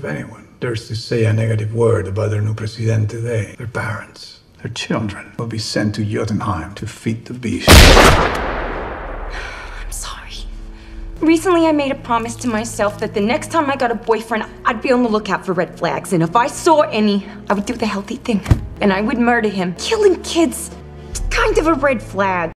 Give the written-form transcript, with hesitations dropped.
If anyone dares to say a negative word about their new presidente, their parents, their children, will be sent to Jotunheim to feed the beast. I'm sorry. Recently, I made a promise to myself that the next time I got a boyfriend, I'd be on the lookout for red flags. And if I saw any, I would do the healthy thing. And I would murder him. Killing kids, it's kind of a red flag.